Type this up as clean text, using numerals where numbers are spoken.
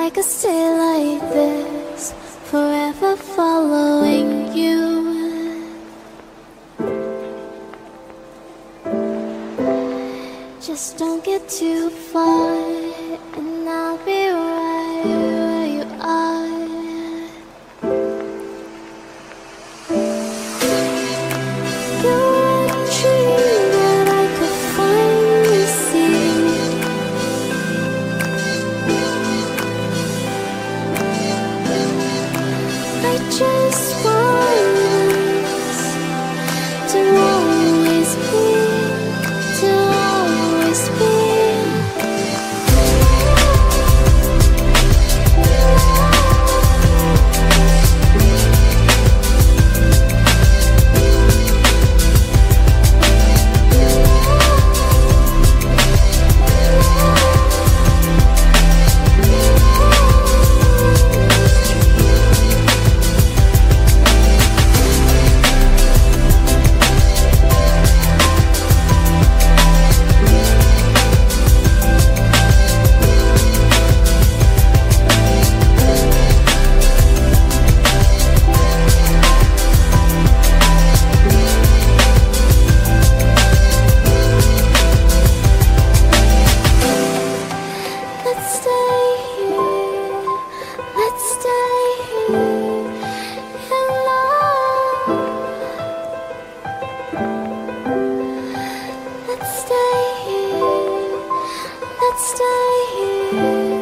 I could stay like this, forever following you. Just don't get too far, and I'll be right where you are. You're a dream that I could finally see. I just want us to always be, to always be. Let's stay here.